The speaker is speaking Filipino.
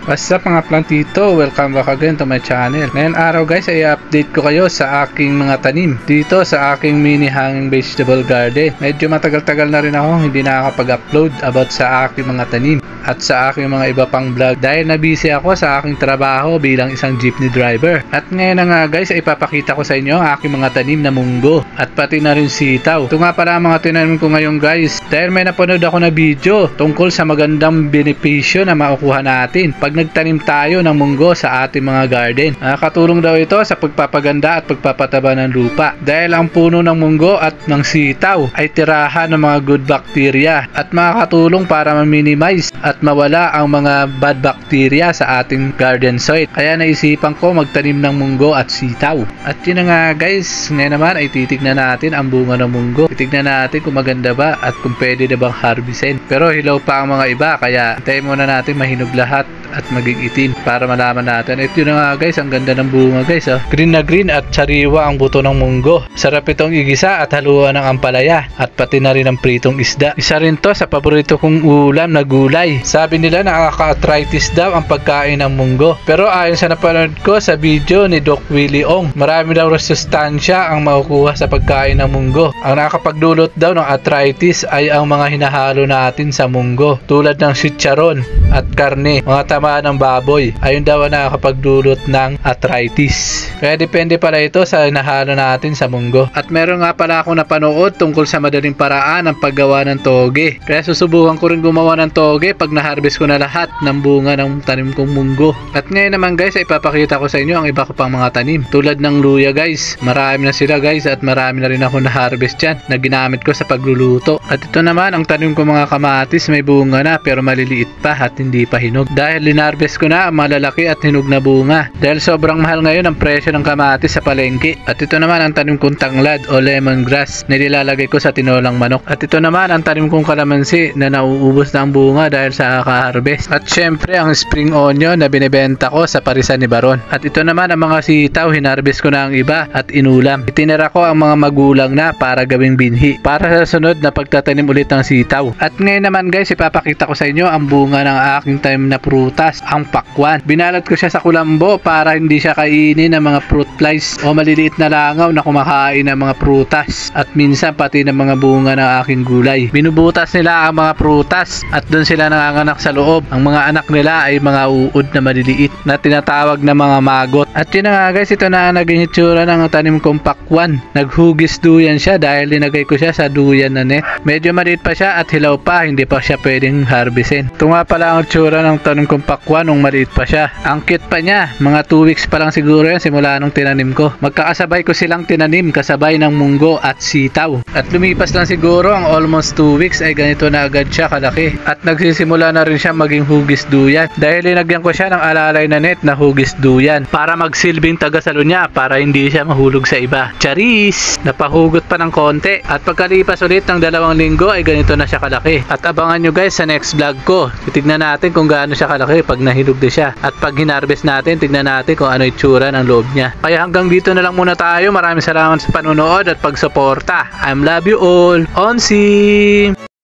What's up mga plantito? Welcome back again to my channel. Ngayong araw guys ay update ko kayo sa aking mga tanim dito sa aking mini hanging vegetable garden. Medyo matagal-tagal na rin ako hindi nakakapag-upload about sa aking mga tanim at sa aking mga iba pang vlog dahil na busy ako sa aking trabaho bilang isang jeepney driver. At ngayon na nga guys ay ipapakita ko sa inyo ang aking mga tanim na munggo at pati na rin sitaw. Ito nga pala ang mga tinanim ko ngayon guys dahil may napanood ako na video tungkol sa magandang benepisyo na makukuha natin pag nagtanim tayo ng munggo sa ating mga garden. Nakakatulong daw ito sa pagpapaganda at pagpapataba ng lupa dahil ang puno ng munggo at ng sitaw ay tirahan ng mga good bacteria at makakatulong para ma-minimize at mawala ang mga bad bacteria sa ating garden soil. Kaya naisipan ko magtanim ng munggo at sitaw. At yun na nga guys, ngayon naman ay titignan natin ang bunga ng munggo. Titignan natin kung maganda ba at kung pwede na bang harvestin. Pero hilaw pa ang mga iba kaya tayo muna natin mahinog lahat at maging itim para malaman natin. Ito na nga guys, ang ganda ng bunga guys. Green na green at sariwa ang buto ng munggo. Sarap itong igisa at haluan ng ampalaya at pati na rin ang pritong isda. Isa rin to sa paborito kong ulam na gulay. Sabi nila nakaka-arthritis daw ang pagkain ng munggo. Pero ayon sa napanood ko sa video ni Doc Willie Ong, marami daw sustansya ang makukuha sa pagkain ng munggo. Ang nakakapagdulot daw ng arthritis ay ang mga hinahalo natin sa munggo tulad ng chicharon at karne, mga tama ng baboy. Ayun daw ang nakakapagdulot ng arthritis. Kaya depende pala ito sa hinahalo natin sa munggo. At meron nga pala akong napanood tungkol sa madaling paraan ng paggawa ng toge. Kaya susubukan ko rin gumawa ng toge pag na-harvest ko na lahat ng bunga ng tanim kong munggo. At ngayon naman guys ay ipapakita ko sa inyo ang iba ko pang mga tanim. Tulad ng luya guys. Marami na sila guys at marami na rin ako na-harvest dyan na ginamit ko sa pagluluto. At ito naman ang tanim ko mga kamatis, may bunga na pero maliliit pa at hindi pa hinog. Dahil linarvest ko na ang malalaki at hinog na bunga. Dahil sobrang mahal ngayon ang presyo ng kamatis sa palengke. At ito naman ang tanim kong tanglad o lemongrass na nilalagay ko sa tinolang manok. At ito naman ang tanim kong kalamansi na nauubos na ang bunga dahil sa ka-harvest. At syempre ang spring onion na binibenta ko sa parisan ni Baron. At ito naman ang mga sitaw, hinarvest ko na ang iba at inulam. Itinira ko ang mga magulang na para gawing binhi para sa sunod na pagtatanim ulit ng sitaw. At ngayon naman guys ipapakita ko sa inyo ang bunga ng aking tanim na prutas, ang pakwan. Binalat ko siya sa kulambo para hindi siya kainin ng mga fruit flies o maliliit na langaw na kumakain ng mga prutas at minsan pati ng mga bunga ng aking gulay. Binubutas nila ang mga prutas at doon sila nanganganak sa loob. Ang mga anak nila ay mga uod na maliliit na tinatawag na mga magot. At yun na nga guys, ito na ang naging itsura ng tanim kong pakwan. Naghugis duyan siya dahil linagay ko siya sa duyan na net. Medyo maliit pa siya at hilaw pa, hindi pa siya pwedeng harvestin. Ito nga pala ang itsura ng tanim kong pakwan nung maliit pa siya. Ang cute pa niya, mga 2 weeks pa lang siguro yan simula nung tinanim ko. Magkakasabay ko silang tinanim kasabay ng munggo at sitaw. At lumipas lang siguro ang almost 2 weeks ay ganito na agad siya kalaki. At nagsisimula na rin siya maging hugis duyan. Dahil linagyan ko siya ng alalay na net na hugis duyan para magsilbing tagasalo niya para hindi siya mahulog sa iba. Charis! Napahugot pa ng konti. At pagkalipas ulit ng 2 linggo ay ganito na siya kalaki. At abangan nyo guys sa next vlog ko. Titignan natin kung gaano siya kalaki pag nahilog na siya. At pag hinarvest natin, tignan natin kung ano itsura ng loob niya. Kaya hanggang dito na lang muna tayo. Maraming salamat sa panonood at pagsuporta. I love you all. On